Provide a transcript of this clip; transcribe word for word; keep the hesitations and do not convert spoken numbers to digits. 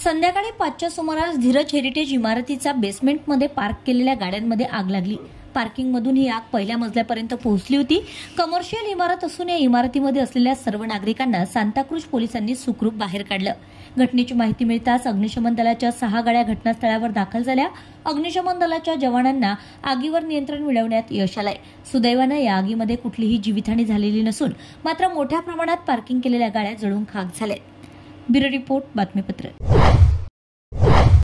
संध्याकाळी पाचच्या सुमारास धीरज हेरिटेज इमारतीचा बेसमेंटमध्ये पार्क केलेल्या गाड्यांमध्ये आग लागली। पार्किंगमधून ही आग पहिल्या मजल्यापर्यंत पोहोचली होती। कमर्शियल इमारत असून या इमारतीमध्ये असलेल्या सर्व नागरिकांना सांताक्रूझ पोलिसांनी सुखरूप बाहेर काढलं। घटनेची माहिती मिळताच अग्निशमन दलाच्या सहा गाड्या घटनास्थळावर दाखल झाल्या। अग्निशमन दलाच्या जवानांना आगीवर नियंत्रण मिळवण्यात यश आलंय। सुदैवाने या आगीमध्ये कुठलीही जीवितहानी झालेली नसून मात्र मोठ्या प्रमाणात पार्किंग केलेल्या गाड्या जळून खाक झाल्या। ब्युरो रिपोर्ट बातमीपत्र।